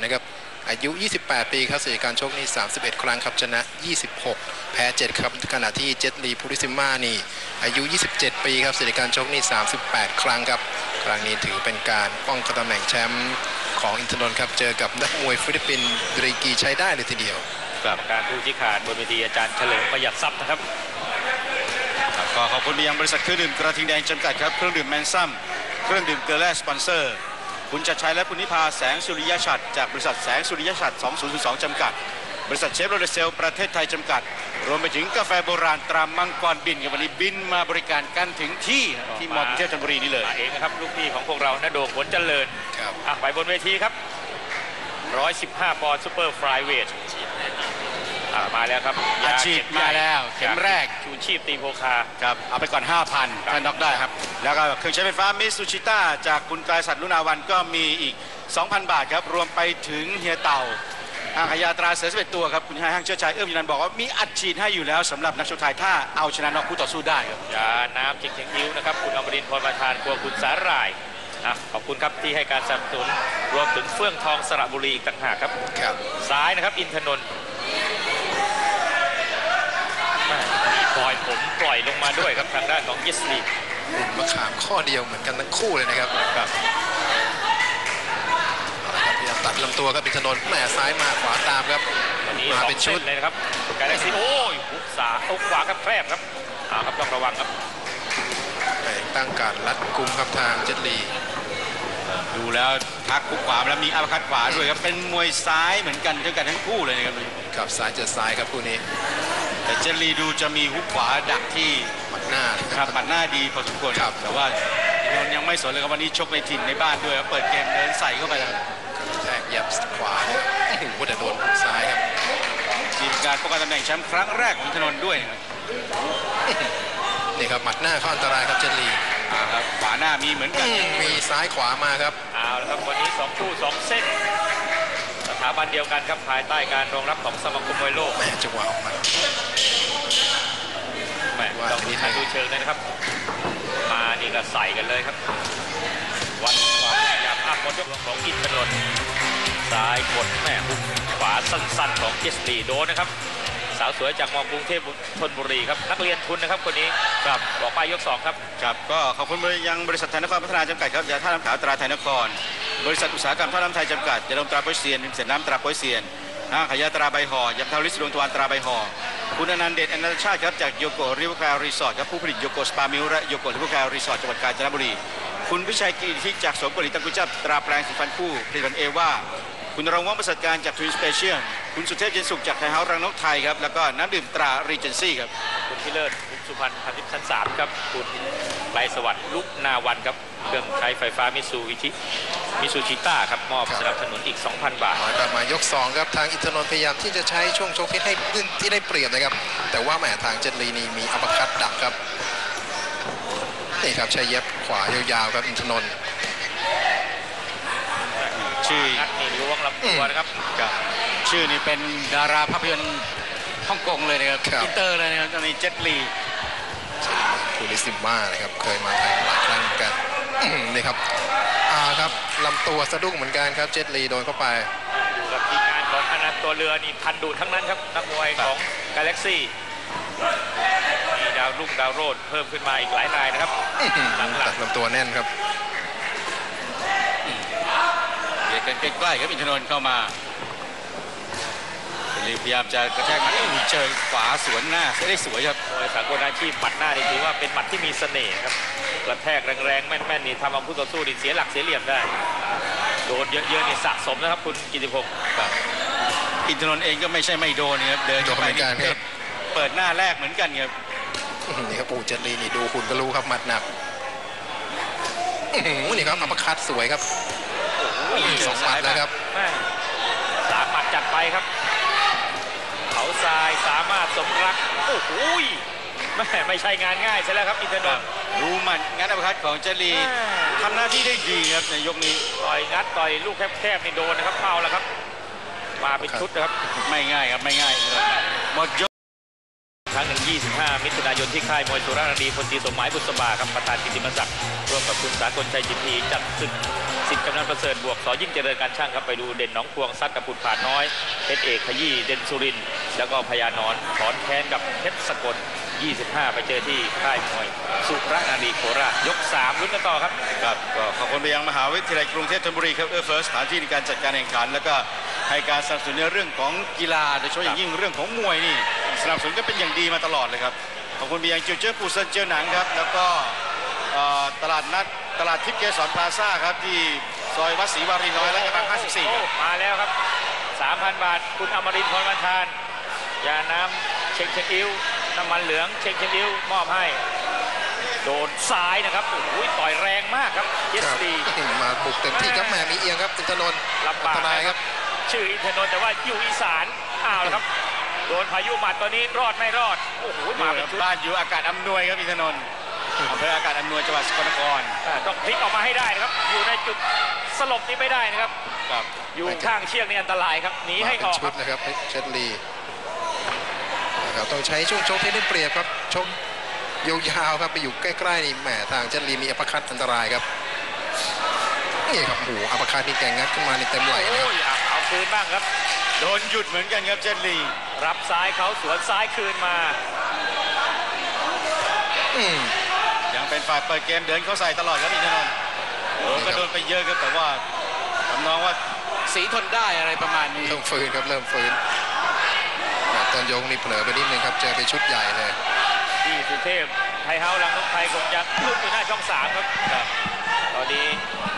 นะครับอายุ 28 ปีครับสถิติการชกนี่31 ครั้งครับชนะ 26 แพ้ 7 ครับขณะที่เจตลีพูริซิม่านี่อายุ 27 ปีครับสถิติการชกนี่38 ครั้งครับครั้งนี้ถือเป็นการป้องกันตำแหน่งแชมป์ของอินทนนท์ครับเจอกับนักมวยฟิลิปปินส์ดรีกีใช้ได้เลยทีเดียวกับการผู้ชี้ขาดบนเวทีอาจารย์เฉลิมประหยัดทรัพย์นะครับก็ขอบคุณไปยังบริษัทเครื่องดื่มกระทิงแดงจำกัดครับเครื่องดื่มแมนซัมเครื่องดื่มเกลือแร่สปอนเซอร์คุณจัดชัยและคุณนิพาแสงสุริยฉัตรจากบริษัทแสงสุริยฉัตร2002จำกัดบริษัทเชฟโรเลเซลประเทศไทยจำกัดรวมไปถึงกาแฟโบราณตรามังกรบินกับวันนี้บินมาบริการกันถึงที่มอกรุงเทพธนบุรีนี่เลยเองนะครับลูกพี่ของพวกเราณโดงผลเจริญไปบนเวทีครับ115 ปอนด์ซูเปอร์ฟลายเวทมาแล้วครับอาชีพมาแล้วเข็มแรกชูชีพตีโพคาครับเอาไปก่อน 5,000 ท่านน็อกได้ครับแล้วก็เครื่องใช้ไฟฟ้ามิตซูชิต้าจากคุณกายสัตว์ลุนาวันก็มีอีก 2,000 บาทครับรวมไปถึงเฮียเต่าห้างขายาตราเสือ11 ตัวครับคุณห้างเชื้อชายยืนยันบอกว่ามีอัดฉีดให้อยู่แล้วสำหรับนักชกไทยถ้าเอาชนะน็อกคู่ต่อสู้ได้ครับยาน้ำเชียงอิ้วนะครับคุณอมรินทร์พรประธานครัวคุณสาหร่ายขอบคุณครับที่ให้การสนับสนุนรวมถึงเฟื่องทองสระบุรีอีกต่างหากครับซ้ายนะครับอินทนนท์ปล่อยผมปล่อยลงมาด้วยครับทางด้านของเยสลีมะขามข้อเดียวเหมือนกันทั้งคู่เลยนะครับพยายามตัดลำตัวครับอินทนนท์แหมซ้ายมาขวาตามครับวันนี้มาเป็นชุดเลยนะครับกาแล็กซี่โอ้ยหุบขวาครับแคบครับครับต้องระวังครับตั้งการรัดกุมครับทางเจตลีดูแล้วทักคุกขวาแล้วมีอัปคัตขวาด้วยครับเป็นมวยซ้ายเหมือนกันด้วยกันทั้งคู่เลยนะครับกับซ้ายเจอซ้ายครับคู่นี้แต่เจตลีดูจะมีฮุกขวาดักที่หมัดหน้าครับหมัดหน้าดีพอสมควรครับแต่ว่ายังไม่สนเลยครับวันนี้ชกในถิ่นในบ้านด้วยเปิดเกมเดินใส่เข้าไปแล้วแทกยับขวาโอ้โหแต่โดนซ้ายครับทีมการป้องกันตำแหน่งแชมป์ครั้งแรกของถนนด้วยนี่ครับหมัดหน้าเข้าอันตรายครับเจตลีครับขวาหน้ามีเหมือนกันมีซ้ายขวามาครับเอาละครับวันนี้2 คู่ 2 เส้นสถาบันเดียวกันครับภายใต้การรองรับของสมาคมมวยโลกแม่จังหวะออกมาแม่ต้องมีทางดูเชิงนะครับมานี่ก็ใส่กันเลยครับวัดความพยายามอัพบนยกของอินทนนท์ซ้ายกดแม่หุบขวาสั้นๆของเจสลีโดนนะครับสาวสวยจากมอกรุงเทพธนบุรีครับนักเรียนทุนนะครับคนนี้ครับบอกไปยก2ครับครับก็ขอบคุณยังบริษัทไทยนครพัฒนาจำกัดครับยาท่าน้ำขาวตราไทยนครบริษัทอุตสาหกรรมท่าน้ำไทยจำกัดยาดมตราโป๊ยเซียนเสร็จน้ำตราโป๊ยเซียนห้างขายยาตราใบห่อยำเทาลิสดวงทวารตราใบห่อคุณอนันต์เดชอนันตชาติครับจากโยโกริวคารีสอร์ทครับผู้ผลิตโยโกสปามิลและโยโกริวคารีสอร์ทจังหวัดกาญจนบุรีคุณวิชัยกิติจากสมบริตังกุจับตราแปลงสีฟันคู่ผลิตภัณฑ์เอว่าคุณรองว่องประเสริฐการจากทวินสเปเชียลคุณสุเทพเย็นสุขจากไทยเฮาส์รังนกไทยครับแล้วก็น้ำดื่มตรารีเจนซี่ครับคุณพิเลิศคุณสุพรรณพันธิชั้น3ครับคุณไกลสวัสดิ์ลุกนาวันครับเครื่องใช้ไฟฟ้ามิซูชิต้าครับมอบสนับสนุนอีก 2,000 บาทกลับมายก2ครับทางอินทนนท์พยายามที่จะใช้ช่วงชกที่ได้เปรียบนะครับแต่ว่าแหมทางเจตลีนี่มีอัปคัตดักครับนี่ครับใช้เย็บขวายาวๆครับอินทนนท์ชื่อนี่ล้วงลำตัวนะครับชื่อนี่เป็นดาราภาพยนตร์ฮ่องกงเลยนะครับอินเตอร์เลยนะครับตอนนี้เจตลีคูลิซิม่านะครับเคยมาไทยหลายครั้งกันนี่ครับครับลำตัวสะดุ้งเหมือนกันครับเจตลีโดนเข้าไปอยู่กับทีมงานของอนันต์ตัวเรือนี่พันดูทั้งนั้นครับนักมวยของกาแล็กซี่มีดาวรุ่งดาวโรดเพิ่มขึ้นมาอีกหลายนายนะครับตัดลำตัวแน่นครับกันใกล้ๆครับอินทนนท์เข้ามาพยายามจะกระแทกหมัดเจอขวาสวนหน้าได้สวยครับมวยสากลอาชีพหมัดหน้านี่ถือว่าเป็นหมัดที่มีเสน่ห์ครับกระแทกแรงๆแม่นๆนี่ทำเอาผู้ต่อสู้นี่เสียหลักเสียเหลี่ยมได้โดนเยอะๆนี่สะสมนะครับคุณกิติพงศ์อินทนนท์เองก็ไม่ใช่ไม่โดนนะครับเดินเข้าไปเปิดหน้าแรกเหมือนกันครับนี่ครับปู่เจตลีนี่ดูคุณก็รู้ครับหมัดหนักนี่ครับอัปคัตสวยครับ2 หมัดแล้วครับ 3 หมัดจัดไปครับเขาทรายสามารถสมรักโอ้โหไม่ใช่งานง่ายใช่แล้วครับอินทนนท์ดูหมัดงัดอัปคัตของเจตลีทำหน้าที่ได้ดีครับในยกนี้ต่อยงัดต่อยลูกแคบๆนี่โดนนะครับเมาแล้วครับมาเป็นชุดนะครับไม่ง่ายครับไม่ง่ายหมดยกครั้งหนึ่ง25 มิถุนายนที่ค่ายมวยสุราษฎร์ธานีพลตรีสมหมายบุษบาครับประธานกิตติมศักดิ์ร่วมกับคุณสากลชัยจิตทีจัดศึกสิทธิ์กำนันประเสริฐบวกสอยิ่งเจริญการช่างครับไปดูเด่นหนองพวงซัดกับผุดผาดน้อยเพชรเอกขยี้เด่นสุรินทร์แล้วก็พญานอนถอนแค้นกับเพชรสกล25 ไปเจอที่ค่ายมวยสุราษฎร์ธานีโคราชยก 3 ลุ้นกันต่อครับครับก็ขอบคุณไปยังมหาวิทยาลัยกรุงเทพธนบุรีครับเฟิร์สสถานที่ในการจัดการแข่งขันแล้วก็ให้การสนับสนุนในเรื่องของกีฬาโดยเฉพาะอย่างยิ่งเรื่องของมวยนี่สนับสนุนก็เป็นอย่างดีมาตลอดเลยครับขอบคุณไปยังจิวเจิ้นปูเซินเจียวหนังครับแล้วก็ตลาดนัดตลาดทิพย์เกษรพลาซ่าครับที่ซอยวัดศรีวารีน้อยและกระบัง54 มาแล้วครับ 3,000 บาทคุณอมรินทร์พรวันทานยาน้ำเช็คอิ้วน้ำมันเหลืองเช็คอิ้วมอบให้โดนซ้ายนะครับโอ้ยต่อยแรงมากครับเจสซีมาบุกเต็มที่ครับแหมมีเอียงครับอินทนนท์ลำบากครับชื่ออินทนนท์แต่ว่าอยู่อีสานแล้วครับโดนพายุหมัดตอนนี้รอดไม่รอดโอ้โหมาเป็นชุดบ้านอยู่อากาศอำนวยครับอินทนนท์อำเภออากาศอำนวยจังหวัดสกลนครต้องพลิกออกมาให้ได้นะครับอยู่ในจุดสลบนี้ไม่ได้นะครับอยู่ข้างเชือกนี่อันตรายครับหนีให้ออกชุดนะครับเชดลีต้องใช้ช่วงชกที่ได้เปรียบครับชกยาวๆครับไปอยู่ใกล้ๆนี่แหมทางเชดลีมีอัปคัตอันตรายครับนี่ครับโอ้โหอัปคัตนี่แกงงัดขึ้นมาในเต็มไหล่นะครับเอาคืนบ้างครับโดนหยุดเหมือนกันครับเชดลีรับซ้ายเขาสวนซ้ายคืนมายังเป็นฝ่ายเปิดเกมเดินเข้าใส่ตลอดครับอินทนนท์ก็โดนไปเยอะครับแต่ว่าทำนองว่าสีทนได้อะไรประมาณนี้เริ่มฟื้นครับเริ่มฟื้นตอนยงนี่เผลอไปนิดนึงครับเจอไปชุดใหญ่เลยที่สุเทพไทยเฮาหลังนกไทยคงจะลุ้นอยู่หน้าช่อง 3ครับตอนนี้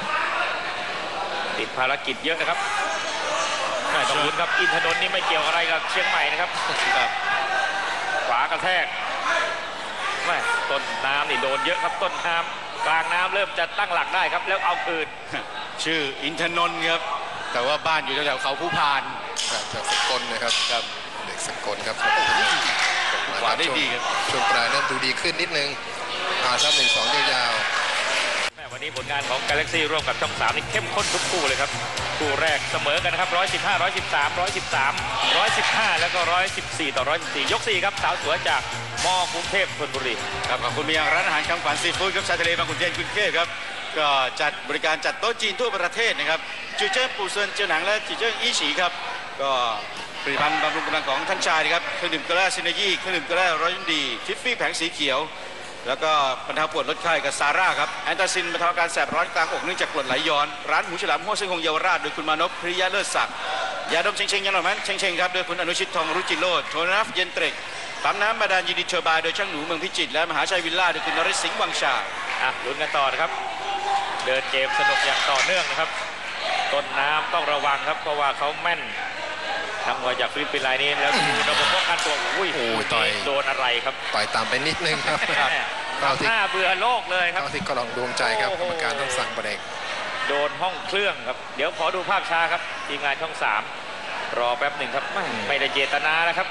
ติดภารกิจเยอะนะครับต้องลุ้นครับอินทนนท์นี่ไม่เกี่ยวอะไรกับเชียงใหม่นะครับขวากระแทกต้นน้ำนี่โดนเยอะครับต้นน้ำกลางน้ำเริ่มจะตั้งหลักได้ครับแล้วเอาคืนชื่ออินทนนท์ครับแต่ว่าบ้านอยู่แถวเขาผู้พานจากสกลนะครับเด็กสกลครับขวาได้ดีครับช่วงปลายเริ่มดูดีขึ้นนิดนึงครับ1-2ยาวๆวันนี้ผลงานของ Galaxy ร่วมกับช่อง 3นี่เข้มข้นทุกคู่เลยครับคู่แรกเสมอกันนะครับ115 113 113 115แล้วก็114ต่อ114ยก4ครับสาวสวยจากม.กรุงเทพธนบุรีครับขอบคุณมีร้านอาหารคำขวัญซีฟู้ดครับชายทะเลบางขุนเทียนกรุงเทพครับก็จัดบริการจัดโต๊ะจีนทั่วประเทศนะครับจิวเจิ้นปูเซินเจียวหนังและจิวเจิ้นอี้ฉีครับก็ผลิตภัณฑ์บำรุงกำลังของท่านชายนะครับเครื่องดื่มเกลือซินเนยี่เครื่องดื่มเกลือร้อยยินดีทิฟฟี่แผงสีเขียวแล้วก็บรรเทาปวดลดไข้กับซาร่าครับแอนตาซินบรรเทาอาการแสบร้อนกลางอกเนื่องจากกรดไหลย้อนร้านหูฉลามหัวซึ่งคงเยาวราชโดยคุณมานพ พริยะเลิศศักดิ์ยาดมเชงเชงยาหน่อยมันเชงเชงครับโดยคุณอนุชิตทองรุจิโรจน์โทนัฟเย็นเตรกปั๊มน้ำบาดาลยินดีเชอร์บายโดยช่างหนูเมืองพิจิตรและมหาชัยวิลล่าโดยคุณนริศสิงห์วังชาลุ้นกันต่อนะครับเดินเกมสนุกอย่างต่อเนื่องนะครับต้นน้ำต้องระวังครับเพราะว่าเขาแม่นทางมวยจากฟิลิปปินส์รายนี้แล้วดูระบบป้องกันตัวต่อยโดนอะไรครับต่อยตามไปนิดนึงครับหน้าเบื่อโลกเลยครับที่กระลองดวงใจครับกรรมการต้องสั่งประเด็นโดนห้องเครื่องครับเดี๋ยวขอดูภาพช้าครับทีมงานช่อง 3รอแป๊บหนึ่งครับไม่ได้เจตนานะครับ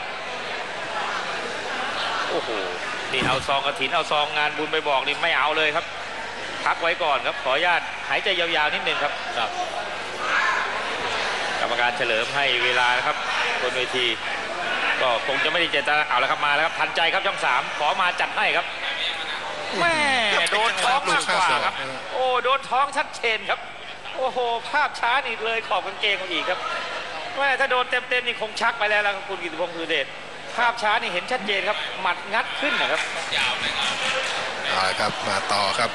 โอ้โหนี่เอาซองกฐินเอาซองงานบุญไปบอกนี่ไม่เอาเลยครับพักไว้ก่อนครับขออนุญาตหายใจยาวๆนิดนึงครับกรรมการเฉลิมให้เวลานะครับบนเวทีก็คงจะไม่ได้เจตนาเอาแล้วครับมาแล้วครับทันใจครับช่อง 3ขอมาจัดให้ครับแม่โดนท้องมากกว่าครับโอ้โดนท้องชัดเจนครับโอ้โหภาพช้านี่เลยขอบกางเกงอีกครับแม่ถ้าโดนเต็มๆนี่คงชักไปแล้วล่ะคุณกิติพงศ์สุเดชภาพช้านี่เห็นชัดเจนครับหมัดงัดขึ้นนะครับครับมาต่อครับ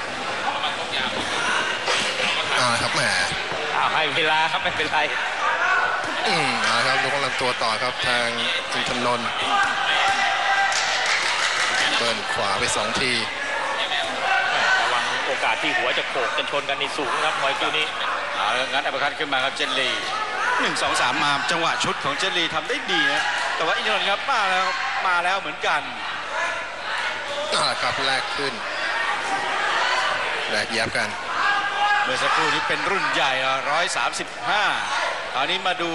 ครับแหมให้เวลาครับไม่เป็นไรครับลงลำตัวต่อครับทางอินทนนท์เบิ้ลขวาไป2 ทีระวังโอกาสที่หัวจะโขกจะชนกันในสูงครับมวยคู่นี้งั้นอัปคัตขึ้นมาครับเจนลี1 2 3มาจังหวะชุดของเจนลีทำได้ดีนะแต่ว่าอินทนนท์ครับมาแล้วเหมือนกันครับแลกขึ้นแลกยับกันเมื่อสักครู่นี้เป็นรุ่นใหญ่135ตอนนี้มาดู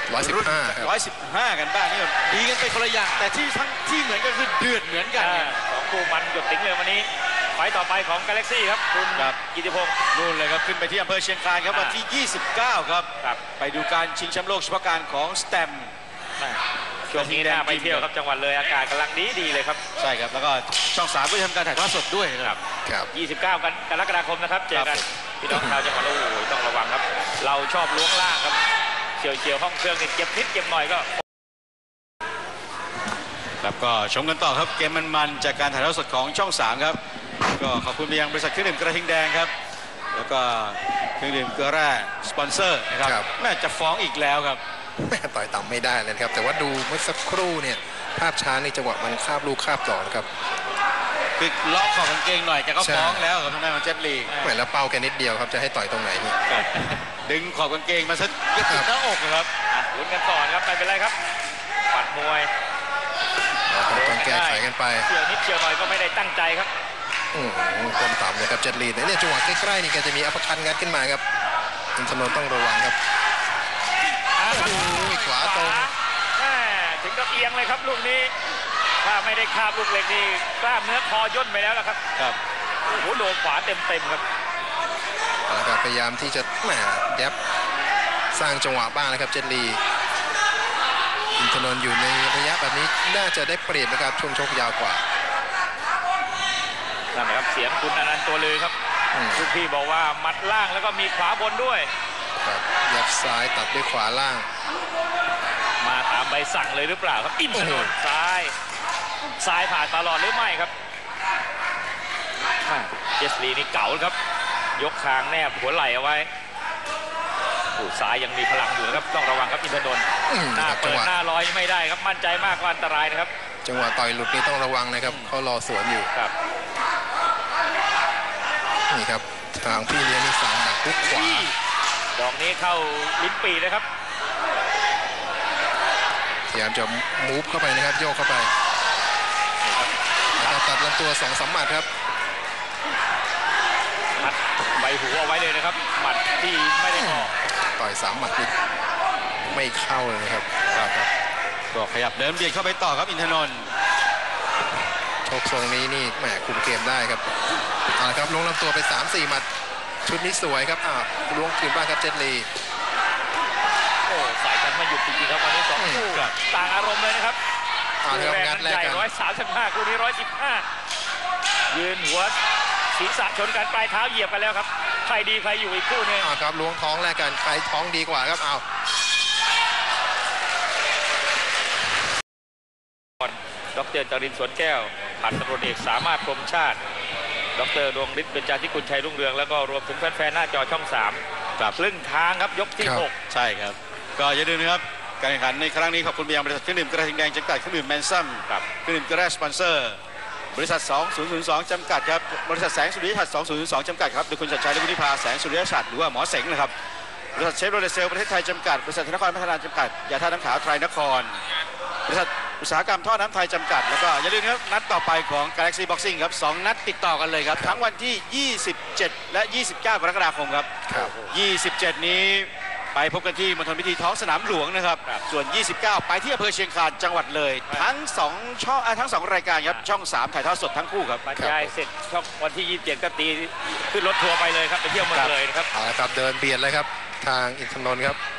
115กันบ้างนี่ดีกันไปคนละอย่างแต่ที่เหมือนกันคือเดือดเหมือนกันของคู่มันหยดติ๋งเลยวันนี้ไฟต่อไปของ Galaxy ครับคุณกิติพงศ์นู่นเลยครับขึ้นไปที่อำเภอเชียงคานครับวันที่29ครับไปดูการชิงแชมป์โลกเฉพาะการของสแตมช่วงนี้น่าไปเที่ยวครับจังหวัดเลยอากาศกำลังดีเลยครับใช่ครับแล้วก็ช่อง3ก็จะทำการถ่ายทอดสดด้วยนะครับครับ 29 กรกฎาคมนะครับเจอครักันบพี่น้องชาวจังหวัดโอ้โหต้องระวังครับ เราชอบล้วงล่างครับเฉียวห้องเครื่องนี่เจ็บนิดเจ็บหน่อยก็ครับก็ชมกันต่อครับเกมมันๆจากการถ่ายทอดสดของช่อง3ครับก็ขอบคุณไปยังบริษัทเครื่องดื่มกระทิงแดงครับแล้วก็เครื่องดื่มเกลือแร่สปอนเซอร์นะครับแม่จะฟ้องอีกแล้วครับแม่ต่อยต่ำไม่ได้เลยนะครับแต่ว่าดูเมื่อสักครู่เนี่ยภาพช้าในจังหวะมันคาบลูกคาบต่อนะครับคือล็อกขอบกางเกงหน่อยแกก็ใช่ฟ้องแล้วกับทางด้านของเจ็ตลีแหมแล้วเป้าแค่นิดเดียวครับจะให้ต่อยตรงไหนนี่ดึงขอบกางเกงมาซะยึดติดหน้าอกนะครับลุ้นกันก่อนครับไม่เป็นไรครับปัดมวยต้องแก้ไขกันไปเฉียวนิดเฉียวหน่อยก็ไม่ได้ตั้งใจครับก้มต่ำเลยครับเจ็ดลีดเนี่ยจังหวะใกล้ๆนี่แกจะมีอัปคัตงัดขึ้นมาครับอินทนนท์ต้องระวังครับโอ้โหขวาตรงแม่ถึงกับเอียงเลยครับลูกนี้ถ้าไม่ได้คาบลูกเหล็กนี่กล้ามเนื้อคอย่นไปแล้วนะครับครับโอ้โหโดนขวาเต็มครับแล้วก็พยายามที่จะแหมยับสร้างจังหวะบ้างนะครับเจ็ดลีอินทนนท์อยู่ในระยะแบบนี้น่าจะได้เปรียบนะครับช่วงชกยาวกว่านั่นแหละครับเสียงคุณอนันต์ตัวลือครับลูกพี่บอกว่าหมัดล่างแล้วก็มีขวาบนด้วยครับยับซ้ายตัดด้วยขวาล่างมาตามใบสั่งเลยหรือเปล่าครับอินทนนท์ซ้ายผ่านตลอดหรือไม่ครับเจสลีนี่เก๋าครับยกคางแนบหัวไหล่เอาไว้ซ้ายยังมีพลังอยู่นะครับต้องระวังครับอินทนนท์หน้าเปิดหน้าลอยไม่ได้ครับมั่นใจมากว่าอันตรายนะครับจังหวะต่อยหลุดนี่ต้องระวังนะครับเขารอสวนอยู่ครับนี่ครับทางพี่เลี้ยงนี่สั่งดักฮุกขวาดอกนี้เข้าลิ้นปีนะครับพยายามจะมูฟเข้าไปนะครับโยกเข้าไปแล้วก็ตัดลำตัว2-3 หมัดครับมัดใบหูเอาไว้เลยนะครับหมัดที่ไม่ได้ออกต่อย3 หมัดนี่ไม่เข้าเลยนะครับก็ขยับเดินเบียดเข้าไปต่อครับอินทนนท์โชคทรงนี้นี่แหมคุมเกมได้ครับเอาละครับลงลำตัวไป 3-4 หมัดชุดนี้สวยครับล้วงคืนบ้างครับเจ็ดลีโอ้ใส่กันไม่หยุดจริงๆครับวันนี้2 คู่ต่างอารมณ์เลยนะครับงัดแรกกัน 135คู่นี้115ยืนหัวศีรษะชนกันปลายเท้าเหยียบกันแล้วครับใครดีใครอยู่อีกคู่นึงครับล้วงท้องแรกกันใครท้องดีกว่าครับดร.จรินทร์สวนแก้วพันตำรวจเอกสามารถพรหมชาติดร.ดวงฤทธิ์เบญจาธิกุลชัยรุ่งเรืองแล้วก็รวมถึงแฟนๆหน้าจอช่อง3ครึ่งทางครับยกที่6 ใช่ครับก็อย่าลืมนะครับการแข่งขันในครั้งนี้ขอบคุณไปยังบริษัทเครื่องดื่มกระทิงแดงจำกัดเครื่องดื่มแมนซัมเครื่องดื่มเกลือแร่สปอนเซอร์บริษัท2002จำกัดครับบริษัทแสงสุริยะชัด2002จำกัดครับโดยคุณชัดชัยและคุณนิพาแสงสุริยะชัดหรือว่าหมอเสงนะครับบริษัทเชฟโรเลเซลประเทศไทยจำกัดบริษัทธนครพัฒนาจำกัดยาท่าน้ำขาวไทรนครบริษัทอุตสาหกรรมท่อน้ำไทยจำกัดแล้วก็อย่าลืมนะครับนัดต่อไปของ Galaxy Boxing ครับ2 นัดติดต่อกันเลยครับทั้งวันที่27และ29กรกฎาคมครับ27นี้ไปพบกันที่มณฑลพิธีท้องสนามหลวงนะครับส่วน29ไปที่อำเภอเชียงคานจังหวัดเลยทั้ง2ช่องทั้ง2รายการครับช่อง3ถ่ายทอดสดทั้งคู่ครับบรรยายเสร็จช่องวันที่27ก็ตีขึ้นรถทัวร์ไปเลยครับไปเที่ยวเมืองเลยนะครับเอาละครับเดินเบียดเลยครับทางอินทนนท์ครับ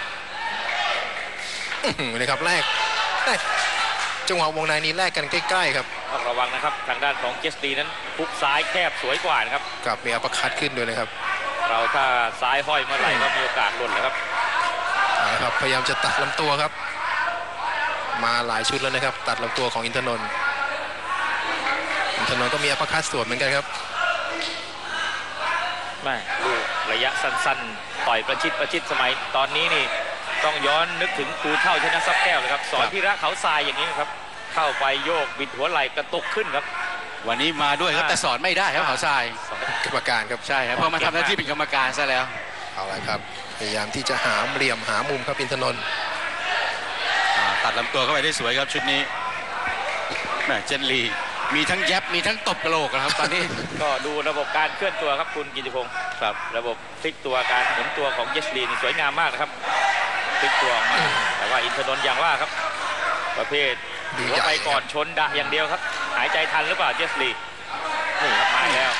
นี่ครับแรกจังหวะวงในนี้แลกกันใกล้ๆครับต้องระวังนะครับทางด้านของเจสตีนั้นพุกซ้ายแคบสวยกว่านะครับกับมีอัปคัตขึ้นด้วยนะครับเราถ้าซ้ายห้อยเมื่อไหร่ก็มีโอกาสหล่นเลยครับนะครับพยายามจะตัดลำตัวครับมาหลายชุดแล้วนะครับตัดลำตัวของอินทนนท์ก็มีอัปคัตสวนเหมือนกันครับแม่ลูกระยะสั้นๆต่อยประชิดสมัยตอนนี้นี่ต้องย้อนนึกถึงครูเท่าชนะทรัพย์แก้วเลยครับสอนพิระเขาทรายอย่างนี้ครับเข้าไปโยกบิดหัวไหล่กระตุกขึ้นครับวันนี้มาด้วยครับแต่สอนไม่ได้ครับเขาทรายกรรมการครับใช่ครับเพราะมาทำหน้าที่เป็นกรรมการซะแล้วเอาละครับพยายามที่จะหาเหลี่ยมหามุมครับอินทนนท์ตัดลำตัวเข้าไปได้สวยครับชุดนี้แม่เจนลีมีทั้งแยบมีทั้งตบกระโหลกครับตอนนี้ก็ดูระบบการเคลื่อนตัวครับคุณกิติพงศ์ครับระบบพลิกตัวการหมุนตัวของเจสลีนี่สวยงามมากนะครับพลิกตัวออกมาแต่ว่าอินทนนท์อย่างว่าครับประเภทหัวไปก่อนชนดะอย่างเดียวครับหายใจทันหรือเปล่าเจสลีนี่ครับมาแล้ว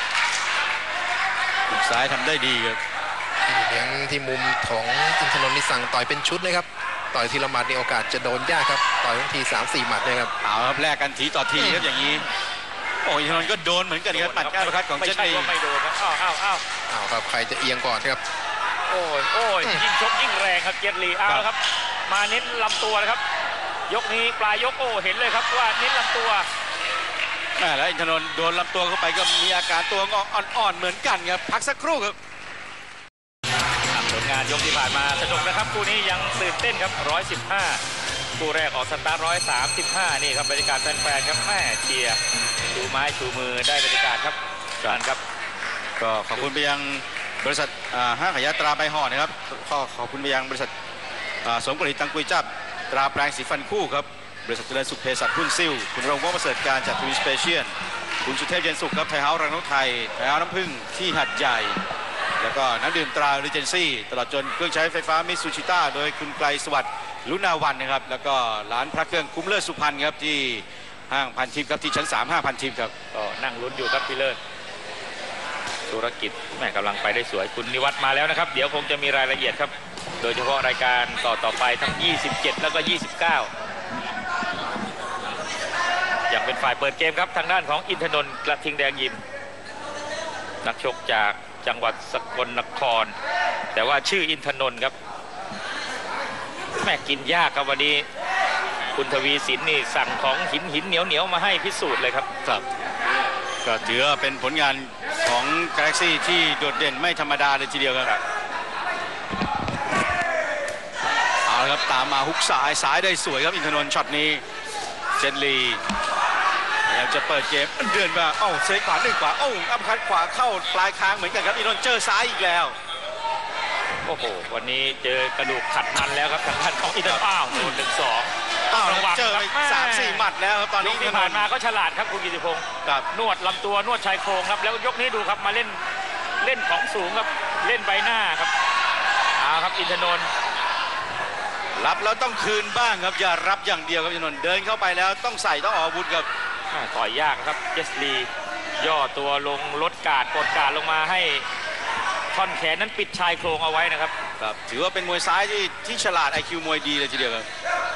ซ้ายทำได้ดีครับเลี้ยงที่มุมของอินทนนท์นี่สั่งต่อยเป็นชุดนะครับต่อยทีละหมัดนี่โอกาสจะโดนยากครับต่อยบางที 3-4 หมัดเลยครับเอาครับแลกกันทีต่อทีครับอย่างนี้โอ้ยนนท์ก็โดนเหมือนกันครับหมัดก้าวประคัดของเจษฎีไม่ใช่ว่าไม่โดนครับเอาครับใครจะเอียงก่อนครับโอ้ยยิ่งชกยิ่งแรงครับเจษฎีเอาแล้วครับมาเน้นลำตัวนะครับยกนี้ปลายยกเห็นเลยครับว่าเน้นลำตัวแล้วอินทนนท์โดนลำตัวเข้าไปก็มีอาการตัวงออ่อนๆเหมือนกันครับพักสักครู่ครับผลงานยกที่ผ่านมาสนุกนะครับคู่นี้ยังตื่นเต้นครับ115คู่แรกออกสตาร์ท135นี่ครับบรรยากาศแฟนๆครับแม่เชียร์ชูไม้ชูมือได้บรรยากาศครับครับก็ขอบคุณไปยังบริษัทห้างขายยาตราใบห่อนะครับขอบคุณไปยังบริษัทสมผลิตตังกุยจับตราแปรงสีฟันคู่ครับบริษัทเจริญสุขเภสัชหุ้นซิ่วคุณรงค์ว่าประเสริฐการจากทวีสเปเชียลคุณสุเทพเย็นสุขครับไทยเฮาส์รังนกไทยไทยเฮาส์น้ำผึ้งที่หัดใหญ่แล้วก็น้ำดื่มตรารีเจนซี่ตลอดจนเครื่องใช้ไฟฟ้ามิตซูชิต้าโดยคุณไกลสวัสดิ์ลุนาวันนะครับแล้วก็ร้านพระเครื่องคุ้มเลิศสุพรรณครับที่ห้างพันทิพย์ครับที่ชั้น3 5 พันทิพย์ครับก็นั่งลุ้นอยู่ครับพี่เลิศธุรกิจแม่กำลังไปได้สวยคุณนิวัฒน์มาแล้วนะครับเดี๋ยวคงจะมีรายละเอียดครับโดยเฉพาะรายการต่อไปทั้ง27แล้วก็29ยังเป็นฝ่ายเปิดเกมครับทางด้านของอินทนนท์กระทิงแดงยิมนักชกจากจังหวัดสกลนครแต่ว่าชื่ออินทนนท์ครับแม่กินยากครับวันนี้คุณทวีสินนี่สั่งของหินเหนียวมาให้พิสูจน์เลยครับครับก็ถือว่าเป็นผลงานของกาแล็กซี่ที่โดดเด่นไม่ธรรมดาเลยทีเดียวครับเอาละครับตามมาฮุกซ้ายได้สวยครับอินทนนท์ช็อตนี้เจนลีพยายามจะเปิดเกมเดินมาเซขวา1 ขวาอัพคัดขวาเข้าปลายคางเหมือนกันครับอินทนนท์เจอซ้ายอีกแล้วโอ้โหวันนี้เจอกระดูกขัดมันแล้วครับทางด้านของอินทนนท์โดน1-2 ระวังเจอไป3-4 หมัดแล้วครับตอนนี้ที่ผ่านมาก็ฉลาดครับคุณกิติพงศ์นวดลำตัวนวดชายโครงครับแล้วยกนี้ดูครับมาเล่นของสูงครับเล่นใบหน้าครับเอาครับอินทนนท์รับแล้วต้องคืนบ้างครับอย่ารับอย่างเดียวครับอินทนนท์เดินเข้าไปแล้วต้องใส่ต้องออกอาวุธครับต่อยยากครับเจสลีย่อตัวลงลดการกดการลงมาให้ท่อนแขนนั้นปิดชายโครงเอาไว้นะครับถือว่าเป็นมวยซ้ายที่ฉลาด IQ มวยดีเลยทีเดียวครับ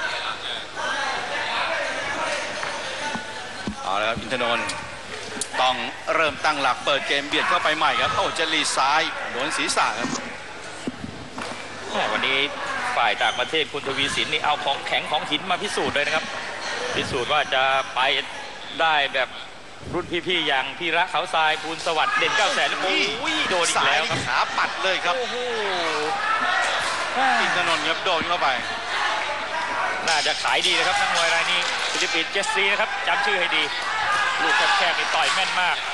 เอาละครับอินทนนท์ต้องเริ่มตั้งหลักเปิดเกมเบียดเข้าไปใหม่ครับเจลีซ้ายโดนศีรษะครับวันนี้ฝ่ายต่างประเทศคุณทวีสินนี่เอาของแข็งของหินมาพิสูจน์เลยนะครับพิสูจน์ว่าจะไปได้แบบรุ่นพี่ๆอย่างพีระเขาทรายภูลสวัสดิ์เด่น900,000โอ้ยโดนอีกแล้วครับขาปัดเลยครับอินทนนท์ครับโดนเข้าไปน่าจะขายดีนะครับนักมวยรายนี้ฟิลิปปินส์เจสซีนะครับจำชื่อให้ดีลูกแคบๆนี่ต่อยแม่นมาก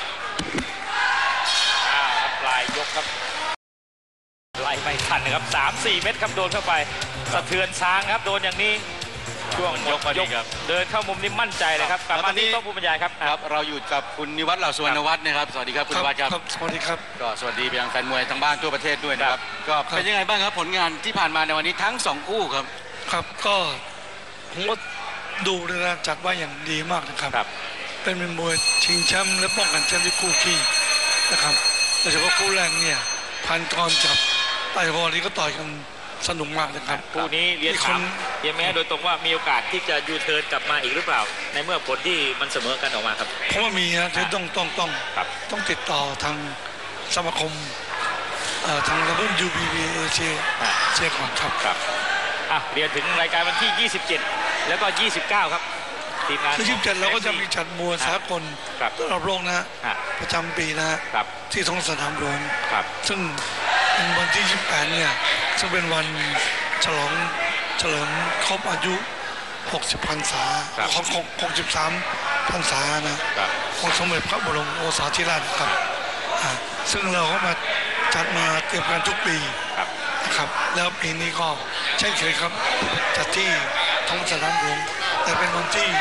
ปลายยกครับไล่ไม่ทันนะครับ 3-4 เม็ดครับโดนเข้าไปสะเทือนช้างครับโดนอย่างนี้ช่วงยกเดินเข้ามุมนี้มั่นใจเลยครับกลับมาที่โต๊ะผู้บรรยายครับเราอยู่กับคุณนิวัฒน์เหล่าสุวรรณวัฒน์นะครับสวัสดีครับคุณนิวัฒน์ครับสวัสดีครับก็สวัสดีไปยังแฟนมวยทางบ้านทั่วประเทศด้วยนะครับก็เป็นยังไงบ้างครับผลงานที่ผ่านมาในวันนี้ทั้ง2 คู่ครับครับก็ผมก็ดูนะจัดว่าอย่างดีมากนะครับเป็นมวยชิงแชมป์และป้องกันแชมป์ที่คู่ขี้นะครับโดยเฉพาะคู่แรกเนี่ยพันกรกับไต้หวันนี่ก็ต่อยกันสนุกมากนะครับคู่นี้เรียนถามเรียนแม้โดยตรงว่ามีโอกาสที่จะยูเทิร์นกลับมาอีกหรือเปล่าในเมื่อผลที่มันเสมอกันออกมาครับเพราะว่ามีนะที่ต้องติดต่อทางสมาคมทางระบบ UBBAC เช็คก่อนครับเรียนถึงรายการวันที่ 27 แล้วก็ 29 ครับทีมงาน 27เราก็จะมีจัดมวยสากลระดับโลกนะประจำปีนะที่ท้องสนามหลวงซึ่งเป็นวันที่28เนี่ยซึ่งเป็นวันเฉลิมครบอายุ60 พรรษาของ63 พรรษานะของสมเด็จพระบรมโอรสาธิราชครับซึ่งเราก็มาจัดมาเตรียมการทุกปีนะครับแล้วปีนี้ก็เช่นเคยครับจัดที่ท้องสนามหลวงแต่เป็นวันที่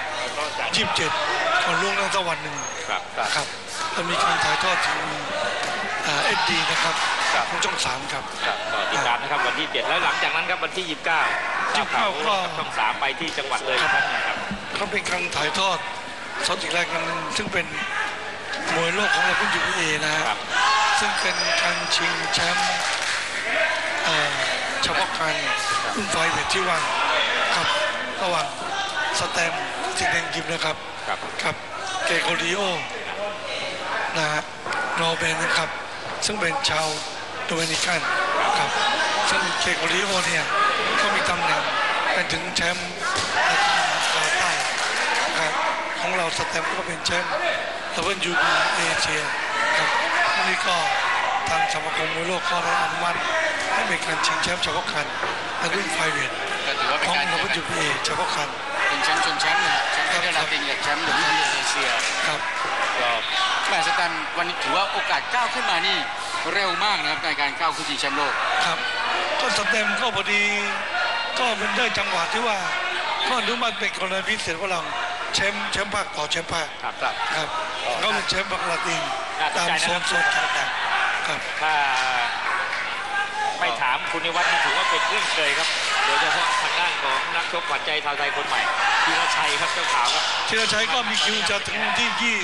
27ก่อนล่วงหน้าวันหนึ่งครับจะมีการถ่ายทอดทีวีSD นะครับของช่อง3ครับติดตามนะครับวันที่7แล้วหลังจากนั้นครับวันที่29ก็ช่อง3ไปที่จังหวัดเลยครับเขาเป็นการถ่ายทอดสดอีกรายการนึงซึ่งเป็นมวยโลกของเราคุณUBAนะครับซึ่งเป็นการชิงแชมป์เฉพาะการรุ่นไฟเวทที่ว่างครับระหว่างสแตมสิงห์แดงยิมนะครับกับเกโกริโอนะฮะโนเบนนะครับซึ่งเป็นชาวโดมินิกันครับซึ่งเกโกริโอเนี่ยก็มีตำแหน่งเป็นถึงแชมป์ในใต้ครับของเราสแตมก็เป็นแชมป์WBAเอเชียครับนี่ก็ทางสมาคมมวยโลกก็ได้อนุมัติให้เป็นการชิงแชมป์เฉพาะกันในรุ่นไฟเวทของ WBA เฉพาะกันเป็นแชมป์ชนแชมป์นะแชมป์ได้รับเป็นแชมป์WBAเอเชียครับก็แม่สแตมวันนี้ถือว่าโอกาสก้าวขึ้นมานี่เร็วมากนะครับในการก้าวขึ้นชิงแชมป์โลกครับก็สแตมก็พอดีก็เป็นได้จังหวะที่ว่าก็อนุมัติเป็นกรณีพิเศษว่าเราแชมป์ภาคต่อแชมป์ภาคครับเขาเป็นแชมป์ภาคลาตินตามโซนต่างๆครับถ้าไม่ถามคุณนิวัฒน์นี่ถือว่าเป็นเรื่องเลยครับโดยเฉพาะทางด้านของนักชกขวัญใจชาวไทยคนใหม่ธีรชัยครับเจ้าขาวครับธีรชัยก็มีคิวจะถึงที่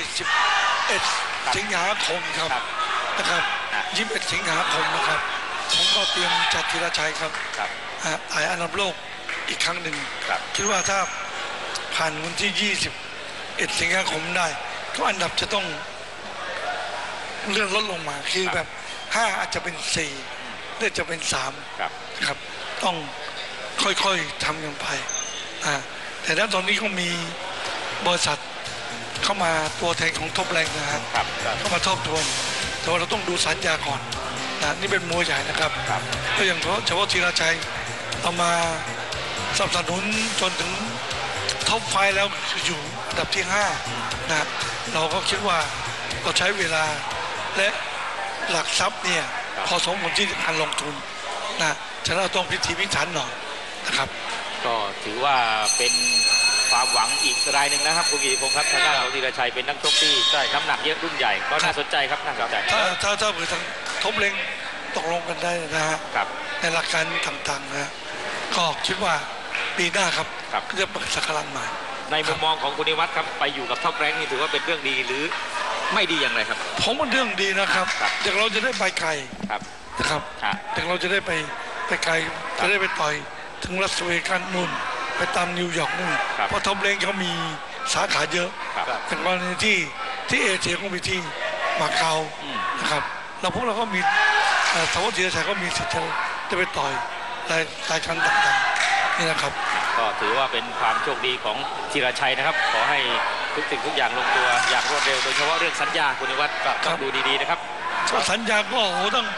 21สิงหาคมครับนะครับ21สิงหาคมนะครับผมก็เตรียมจัดธีรชัยครับถ่ายอันดับโลกอีกครั้งหนึ่งคิดว่าถ้าผ่านวันที่21สิงหาคมได้ก็อันดับจะต้องเลื่อนลดลงมาคือแบบ5อาจจะเป็น4หรือจะเป็น3ครับต้องค่อยๆทำกันไปแต่ถ้าตอนนี้ก็มีบริษัทเข้ามาตัวแทนของท็อปแรงนะครับเข้ามาทบทวนแต่ว่าเราต้องดูสัญญาก่อนนะนี่เป็นมวยใหญ่นะครับก็อย่างเฉพาะธีรชัยเอามาสนับสนุนจนถึงท็อปไฟแล้วอยู่อันดับที่5นะเราก็คิดว่าเราใช้เวลาและหลักทรัพย์เนี่ยพอสมควรที่การลงทุนนะฉะนั้นเราต้องพิถีพิถันหน่อยนะครับก็ถือว่าเป็นความหวังอีกรายหนึ่งนะครับคุณกิติพงศ์ครับทางด้านของธีรชัยเป็นนักชกที่น้ำหนักเยอะรุ่นใหญ่ก็น่าสนใจครับน่าสนใจถ้าเผื่อทางทบเล็งตกลงกันได้นะฮะในหลักการต่างๆนะก็คิดว่าปีหน้าครับก็จะเปิดสักการะใหม่ในมุมมองของคุณนิวัฒน์ครับไปอยู่กับท็อปแรงนี่ถือว่าเป็นเรื่องดีหรือไม่ดีอย่างไรครับผมว่าเรื่องดีนะครับเด็กเราจะได้ไปไกลนะครับเด็กเราจะได้ไปไกลจะได้ไปต่อยถึงรัสเวกัสนู่นไปตามนิวยอร์กนู่นเพราะท็อปแรงเขามีสาขาเยอะเป็นกรณีที่เอเชียก็มีที่มาเก๊านะครับแล้วพวกเราก็มีสวัสดิ์ธีรชัยก็มีสิทธิ์จะไปต่อยรายการต่างๆนี่นะครับก็ถือว่าเป็นความโชคดีของธีรชัยนะครับขอให้ทุกสิ่งทุกอย่างลงตัวอย่างรวดเร็วโดยเฉพาะเรื่องสัญญาคุณนิวัฒน์ต้องดูดีๆนะครับสัญญาก็โอ้โหต้อง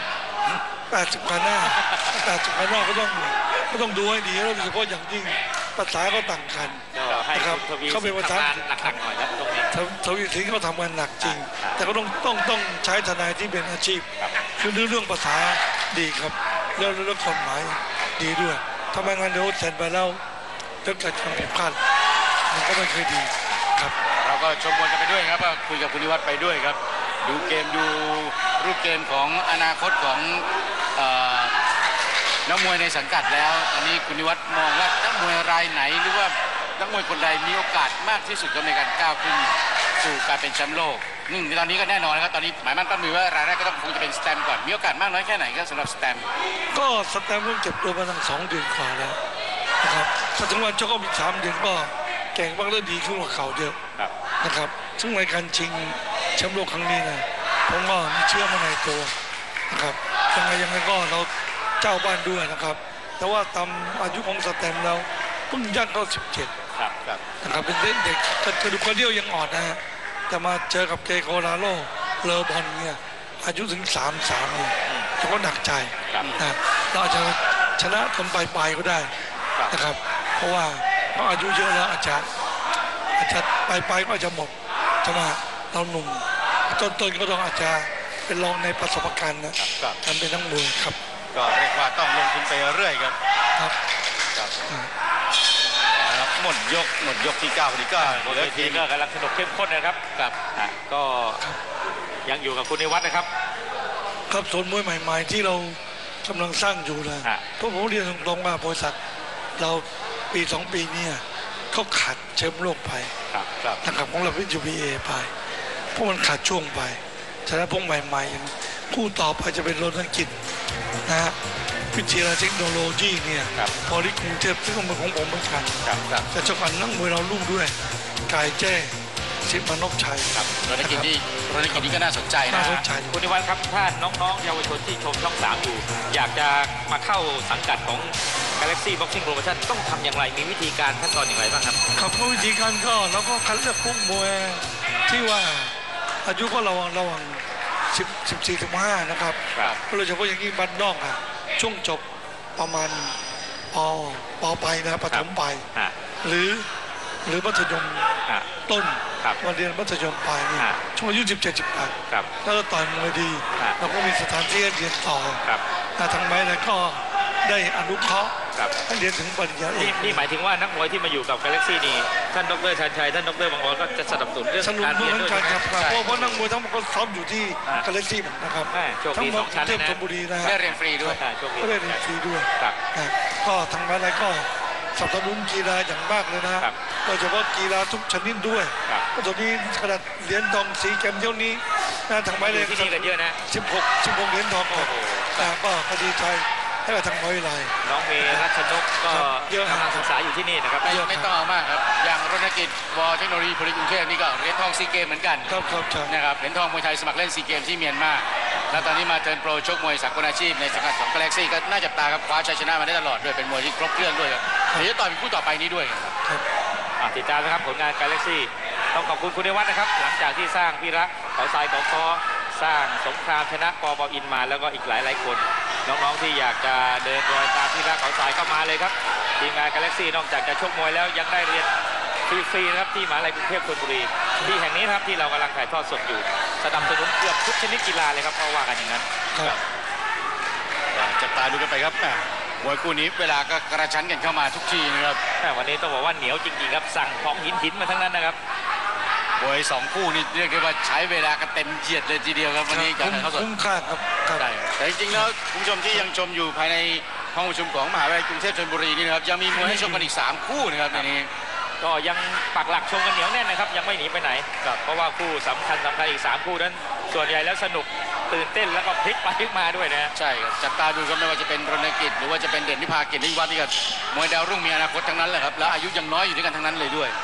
80 พันหน้าก็ต้องดูให้ดีโดยเฉพาะอย่างยิ่งภาษาก็ต่างกันนะครับเขาเป็นภาษาหนักๆหน่อยครับตรงนี้ทวีสิงห์เขาทำงานหนักจริงแต่ก็ต้องใช้ทนายที่เป็นอาชีพคือเรื่องภาษาดีครับแล้วเรื่องกฎหมายดีด้วยทำไมงานเดี๋ยวเซ็นไปแล้วเรื่องการทำผิดพลาดมันก็ไม่เคยดีครับเราก็ชมบอลกันไปด้วยครับคุยกับคุณนิวัฒน์ไปด้วยครับดูเกมดูรูปเกมของอนาคตของนักมวยในสังกัดแล้วตอนนี้คุณนิวัฒน์มองว่านักมวยรายไหนหรือว่านักมวยคนใดมีโอกาสมากที่สุดในการก้าวขึ้นสู่การเป็นแชมป์โลกในตอนนี้ก็แน่นอนนะครับตอนนี้หมายมั่นปั้นมือว่ารายแรกก็ต้องคงจะเป็นสแตมก่อนมีโอกาสมากน้อยแค่ไหนครับสำหรับสแตมก็สแตมเพิ่งเจ็บตัวมาตั้ง2 เดือนกว่าแล้วนะครับถ้าถึงวันชกก็มี3 เดือนก็แข่งบ้างแล้วดีขึ้นกว่าเขาเยอะนะครับซึ่งในการชิงแชมป์โลกครั้งนี้นะผมก็มีเชื่อมาในตัวนะครับยังไงก็เราเจ้าบ้านด้วยนะครับแต่ว่าตามอายุของสแตมแล้วเพิ่งย่างเข้า17นะครับเป็นเด็กกระดูกกระเดี่ยวยังอ่อนนะฮะแต่มาเจอกับเกโกลาโลเลอบอลเนี่ยอายุถึง33เนี่ยถือว่าหนักใจนะเราอาจจะชนะคนปลายก็ได้นะครับเพราะว่าเขาอายุเยอะแล้วอาจจะปลายก็อาจจะหมดใช่ไหมเราหนุ่มต้นก็ต้องอาจจะเป็นรองในประสบการณ์นะการเป็นนักมวยครับก็เรียกว่าต้องลงทุนไปเรื่อยครับหมดยกที่9พอดีก็หมดทีก็กำลังสนุกเข้มข้นนะครับก็ยังอยู่กับคุณนิวัฒน์นะครับครับส่วนมวยใหม่ๆที่เรากำลังสร้างอยู่นะเพราะผมเรียนตรงๆว่าบริษัทเราปี2 ปีนี้เขาขาดแชมป์โลกไปนะครับของเราเป็น WBA ไปเพราะมันขาดช่วงไปฉะนั้นพวกใหม่ๆอย่างคู่ต่อไปจะเป็นโรนัลกินนะฮะวิทยาลัยเทคโนโลยีเนี่ยพอที่กรุงเทพซึ่งเป็นของผมเหมือนกันแต่เจ้ากันนักมวยเราลูกด้วยกายแจ้สิบมานพชัยครับรณกิจนี้ก็น่าสนใจนะคุณนิวัฒน์ครับถ้าน้องๆเยาวชนที่ชมช่อง3อยู่อยากจะมาเข้าสังกัดของ Galaxy Boxing Promotion ต้องทำอย่างไรมีวิธีการขั้นตอนอย่างไรบ้างครับครับวิธีการก็เราก็คัดเลือกพวกมวยที่ว่าอายุก็ระหว่าง14-15นะครับโดยเฉพาะอย่างยิ่งบ้านนอกอ่ะช่วงจบประมาณป.ไปนะประถมไปหรือมัธยมต้นวันเรียนมัธยมปลายนี่ช่วงอายุ17-18แล้วก็ต่อยมวยดีเราก็มีสถานที่เรียนต่อทางไม้แล้วก็ได้อนุเคราะห์ให้เรียนถึงปริญญาเอกนี่หมายถึงว่านักมวยที่มาอยู่กับ Galaxy นี่ท่านดร.ชันชัยท่านดร.บางออนก็จะสนับสนุนเรื่องการเรียนด้วยครับเพราะนักมวยทั้งหมดก็ซ้อมอยู่ที่ Galaxy นะครับทั้งหมดเทพชลบุรีนะได้เรียนฟรีด้วยก็ได้เรียนฟรีด้วยก็ทางไม้แล้วก็สนับสนุนกีฬาอย่างมากเลยนะโดยเฉพาะกีฬาทุกชนิดด้วยก็ตอนนี้ขนาดเหรียญทองซีเกมเที่ยวนี้ทางไม้เลยที่นี่กันเยอะนะ 16เหรียญทองก็ดีใจให้กับทางมวยลายน้องเมย์รัชนกก็กำลังศึกษาอยู่ที่นี่นะครับไม่ต้องเอามากครับอย่างรณกิจวอเทคโนโลยีพลิกรุงเทพนี่ก็เหรียญทองซีเกมเหมือนกันนะครับเหรียญทองมวยไทยสมัครเล่นซีเกมที่เมียนมาแล้วตอนนี้มาเทิร์นโปรชกมวยสากลอาชีพในสังกัดของ Galaxy ก็น่าจับตาครับคว้าชัยชนะมาได้ตลอดด้วยเป็นมวยที่ครบเครื่องด้วยครับเดี๋ยวจะต่อยเป็นคู่ต่อไปนี้ด้วยครับติดตามนะครับผลงาน Galaxy ต้องขอบคุณคุณนิวัฒน์นะครับหลังจากที่สร้างพิระเขาทรายของคอสร้างสงครามชนะปบอินมาแล้วก็อีกหลายคนน้องๆที่อยากจะเดินรอยตามพิระเขาทรายเข้ามาเลยครับทีมงาน Galaxy นอกจากจะชกมวยแล้วยังได้เรียนฟรีๆนะครับที่มหาวิทยาลัยกรุงเทพธนบุรีที่แห่งนี้ครับที่เรากำลังถ่ายทอดสดอยู่สนับสนุนเกือบทุกชนิดกีฬาเลยครับเพราะว่ากันอย่างนั้นจับตาดูกันไปครับมวยคู่นี้เวลาก็กระชั้นกันเข้ามาทุกทีนะครับวันนี้ต้องบอกว่าเหนียวจริงๆครับสั่งของหินมาทั้งนั้นนะครับมวย2คู่นี่เรียกได้ว่าใช้เวลากันเต็มเหยียดเลยทีเดียวครับวันนี้การถ่ายทอดสดคุ้มค่าครับแต่จริงๆแล้วคุณผู้ชมที่ยังชมอยู่ภายในห้องประชุมของมหาวิทยาลัยกรุงเทพธนบุรีนี่นะครับยังมีมวยให้ชมกันอีก3คู่นะครับในนี้ก็ยังปักหลักชมกันเหนียวแน่นนะครับยังไม่หนีไปไหนเพราะว่าคู่สำคัญอีก3คู่นั้นส่วนใหญ่แล้วสนุกตื่นเต้นแล้วก็พลิกไปพลิกมาด้วยนะใช่ครับจับตาดูครับไม่ว่าจะเป็นรณกิจหรือว่าจะเป็นเด่นพิพาเกียรติวัฒน์นี่ก็มวยดาวรุ่งมีอนาคตทั้งนั้นแหละครับแล้วอายุยังน้อยอยู่ด้วยกันทั้งนั้นเลยด้วย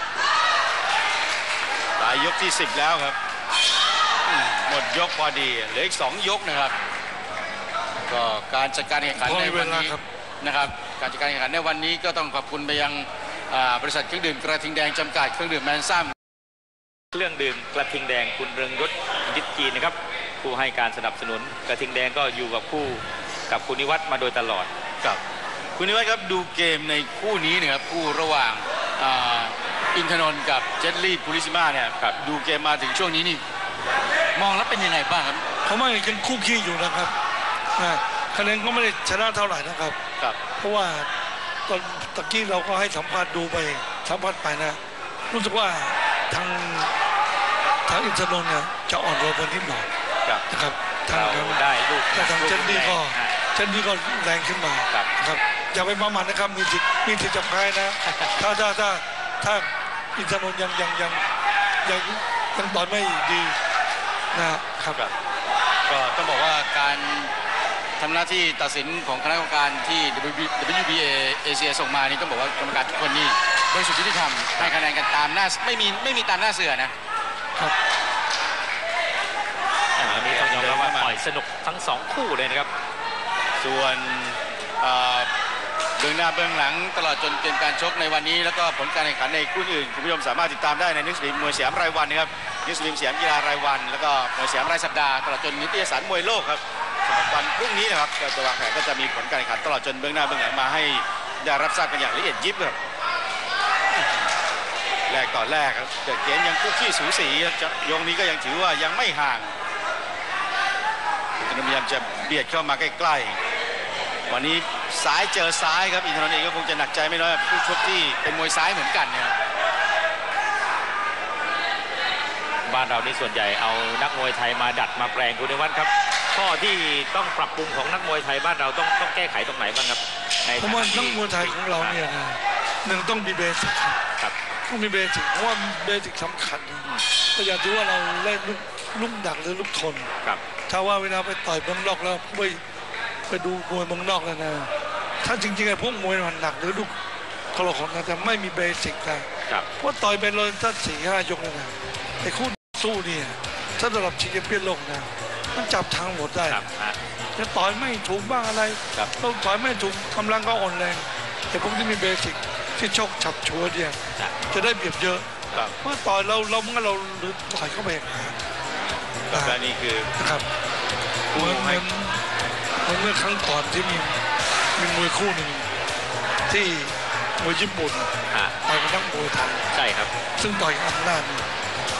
ปลายยกที่10แล้วครับหมดยกพอดีเหลืออีก2ยกนะครับก็การจัดการแข่งขันในวันนี้นะครับการจัดการแข่งขันในวันนี้ก็ต้องขอบคุณไปยังบริษัทเครื่องดื่มกระทิงแดงจำกัดเครื่องดื่มแมนซัมเครื่องดื่มกระทิงแดงคุณเรืองยศดิษจีนนะครับผู้ให้การสนับสนุนกระทิงแดงก็อยู่กับคุณนิวัฒน์มาโดยตลอดกับคุณนิวัฒน์ครับดูเกมในคู่นี้นะครับคู่ระหว่างอินทนนท์กับเจตลี่พูลิซิม่าเนี่ยดูเกมมาถึงช่วงนี้นี่มองแล้วเป็นยังไงบ้างครับเขาไม่ยังคู่ขี้อยู่นะครับคะแนนก็ไม่ได้ชนะเท่าไหร่นะครับเพราะว่าตอนตะกี้เราก็ให้สัมภาษณ์ดูไปสัมภาษณ์ไปนะรู้สึกว่าทางอินทนนท์เนี่ยจะอ่อนกว่าคนนิดหน่อยนะครับทางได้ลูกแต่ทางเจนนี่ก็แรงขึ้นมาครับอย่าไปประมาทนะครับมีสิทธิ์จับใครนะถ้าอินทนนท์ยังต่อยไม่ดีนะครับก็ต้องบอกว่าการทำหน้าที่ตัดสินของคณะกรรมการที่ WBA เอเชียส่งมานี่ต้องบอกว่ากรรมการทุกคนนี่บริสุทธิ์ยุติธรรมให้คะแนนกันตามหน้าไม่มีตามหน้าเสือนะครับอันนี้ต้องยอมรับว่าต่อยสนุกทั้ง2คู่เลยนะครับส่วนเบื้องหน้าเบื้องหลังตลอดจนเกมการชกในวันนี้แล้วก็ผลการแข่งขันในคู่อื่นคุณผู้ชมสามารถติดตามได้ในนิวส์มวยสยามรายวันนะครับนิวส์สยามกีฬารายวันแล้วก็มวยสยามรายสัปดาห์ตลอดจนนิตยสารมวยโลกครับสำหรับวันพรุ่งนี้นะครับจะวางแผนก็จะมีผลการแข่งขันตลอดจนเบื้องหน้าเบื้องหลังมาให้ได้รับทราบกันอย่างละเอียดยิบครับแรกต่อแรกครับแต่เกมยังคู่ขี้สูสียกนี้ก็ยังถือว่ายังไม่ห่างพยายามจะเบียดเข้ามาใกล้ๆวันนี้ซ้ายเจอซ้ายครับอินทนนท์เองก็คงจะหนักใจไม่น้อยผู้ชกที่เป็นมวยซ้ายเหมือนกันเนี่ยบ้านเรานี่ส่วนใหญ่เอานักมวยไทยมาดัดมาแปลงคุณนิวัฒน์ครับข้อที่ต้องปรับปรุงของนักมวยไทยบ้านเราต้องแก้ไขตรงไหนบ้างครับเพราะว่านักมวยไทยของเราเนี่ยหนึ่งต้องมีเบสิกครับต้องมีเบสิกเพราะว่าเบสิกสำคัญก็อย่าถือว่าเราเล่นลุ่มดักหรือลุ่มทนถ้าว่าเวลาไปต่อยเบื้องนอกแล้วไปไปดูมวยเมืองนอกนะถ้าจริงๆไอ้พวกมวยมันหนักหรือดูทรหดนะแต่ไม่มีเบสิกนะเพราะต่อยไปเลยถ้า4-5 ยกนะไอ้คู่สู้เนี่ยถ้าระดับชิงแชมเปี้ยนโลกนะมันจับทางหมดได้จะต่อยไม่ถูกบ้างอะไรต้องต่อยไม่ถูกกำลังก็อ่อนแรงแต่พวกที่มีเบสิกที่ชกฉับชัวเนี่ยจะได้เปรียบเยอะเพราะต่อยเราเมื่อเราต่อยเข้าไปและนี่คือครับเหมือนเมื่อครั้งก่อนที่มีมวยคู่หนึ่งที่มวยญี่ปุ่นต่อยกับนักมวยไทยใช่ครับซึ่งต่อยกับอำนาจเนี่ย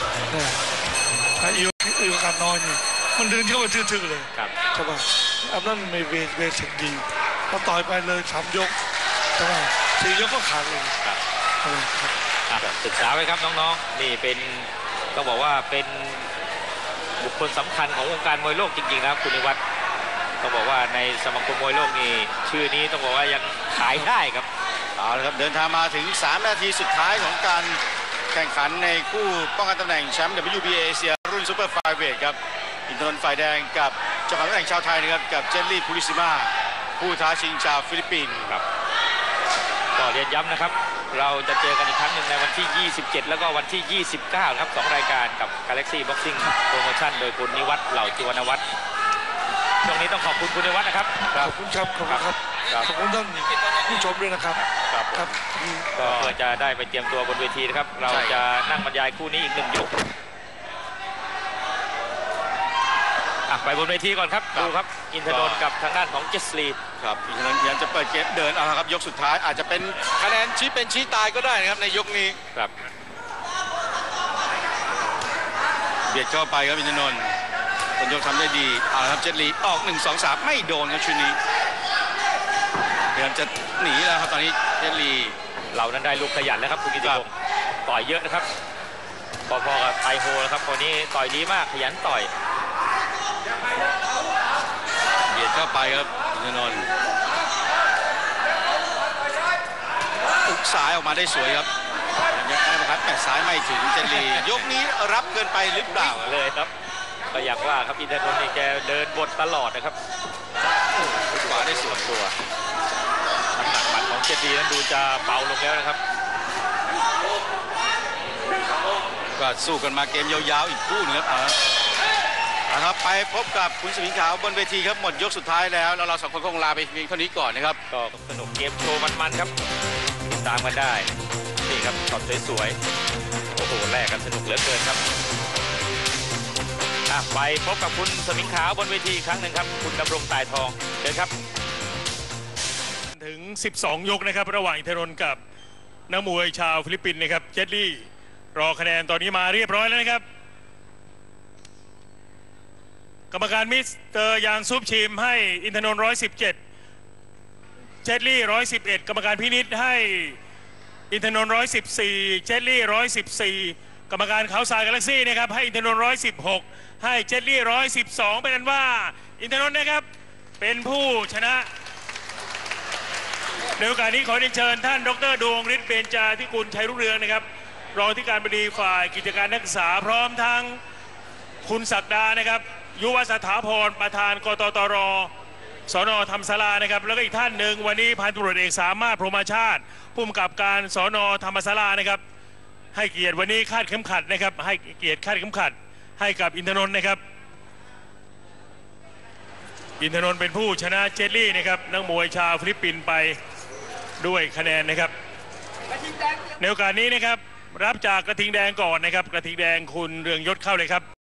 อีกการน้อยนี่มันเดินเข้าไปทื่อๆเลยใช่ป่ะอำนาจมันมีเบสิกดีพอต่อยไปเลย3 ยกใช่ป่ะ4 ยกก็ขาดเลยศึกษาไว้ครับน้องๆนี่เป็นต้องบอกว่าเป็นบุคคลสำคัญของวงการมวยโลกจริงๆนะครับคุณนิวัฒน์ต้องบอกว่าในสมาคมมวยโลกนี่ชื่อนี้ต้องบอกว่ายังขายได้ครับเอาละครับเดินทางมาถึง3 นาทีสุดท้ายของการแข่งขันในคู่ป้องกันตำแหน่งแชมป์ WBA เอเชียรุ่นซูเปอร์ไฟเวทครับอินทนนท์ฝ่ายแดงกับเจ้าของตำแหน่งชาวไทยนะครับกับเจนลี่พูริซิมาผู้ท้าชิงชาวฟิลิปปินส์ครับก็เรียนย้ำนะครับเราจะเจอกันอีกครั้งหนึ่งในวันที่ 27 แล้วก็วันที่ 29 ครับ2 รายการกับ Galaxy Boxing Promotion โดยคุณนิวัฒน์เหล่าจิวรณวัฒน์ช่วงนี้ต้องขอบคุณคุณนิวัฒน์นะครับขอบคุณครับขอบคุณครับขอบคุณท่านผู้ชมด้วยนะครับครับก็เพื่อจะได้ไปเตรียมตัวบนเวทีนะครับเราจะนั่งบรรยายคู่นี้อีก1 ยกไปบนเวทีก่อนครับดูครับอินทนนท์กับทางด้านของเจสลีครับอินทนนท์ยังจะเปิดเกมเดินเอาครับยกสุดท้ายอาจจะเป็นคะแนนชี้เป็นชี้ตายก็ได้นะครับในยกนี้ครับเบียดเข้าไปครับอินทนนท์ต้นยกทำได้ดีเอาละครับเจสลีออก1-2-3ไม่โดนครับชุดนี้พยายามจะหนีแล้วครับตอนนี้เจสลีเรานั้นได้ลูกขยันแล้วครับคุณกิติพงศ์ต่อยเยอะนะครับพอๆกับไทโฮนะครับคนนี้ต่อยดีมากขยันต่อยเบียดเข้าไปครับอินทนนท์อุกซ้ายออกมาได้สวยครับยังได้ครับแต่ซ้ายไม่ถึงเจนลียกนี้รับเกินไปหรือเปล่าเลยครับก็อยากว่าครับอินทนนท์นี่แกเดินบทตลอดนะครับขวาได้สวนตัวน้ำหนักหมัดของเจนลีนั้นดูจะเบาลงแล้วนะครับก็สู้กันมาเกมยาวๆอีกคู่นึงครับไปพบกับคุณสมิงขาวบนเวทีครับหมดยกสุดท้ายแล้วเรา2 คนคงลาไปเพียงเท่านี้ก่อนนะครับก็สนุกเกมโชว์มันๆครับติดตามกันได้นี่ครับช็อตสวยๆโอ้โหแลกกันสนุกเหลือเกินครับไปพบกับคุณสมิงขาวบนเวทีอีกครั้งหนึ่งครับคุณดำรงตายทองเชิญครับถึง12 ยกนะครับระหว่างอินทนนท์กับนักมวยชาวฟิลิปปินส์นะครับเจสลี่รอคะแนนตอนนี้มาเรียบร้อยแล้วนะครับกรรมการมิสเตอร์ยางซุปชิมให้อินทนนท์117เจสลี่111กรรมการพินิจให้อินทนนท์114เจสลี่114กรรมการเขาทรายกาแล็กซี่นะครับให้อินทนนท์116ให้เจสลี่112เป็นนั้นว่าอินทนนท์นะครับเป็นผู้ชนะในโอกาสนี้ขอเชิญท่านดร.ดวงฤทธิ์เบญจาธิกุลชัยรุ่งเรืองนะครับรองที่การบดีฝ่ายกิจการนักศึกษาพร้อมทั้งคุณศักดานะครับยุวสถาพรประธานกตตร.สน.ธรรมศาลานะครับแล้วก็อีกท่านหนึ่งวันนี้พันตำรวจเอกสามารถพรหมชาติผู้กำกับการสน.ธรรมศาลานะครับให้เกียรติวันนี้คาดเข็มขัดนะครับให้เกียรติคาดเข็มขัดให้กับอินทนนท์นะครับอินทนนท์เป็นผู้ชนะเจสลี่นะครับนักมวยชาวฟิลิปปินส์ไปด้วยคะแนนนะครับในโอกาสนี้นะครับรับจากกระทิงแดงก่อนนะครับกระทิงแดงคุณเรืองยศเข้าเลยครับ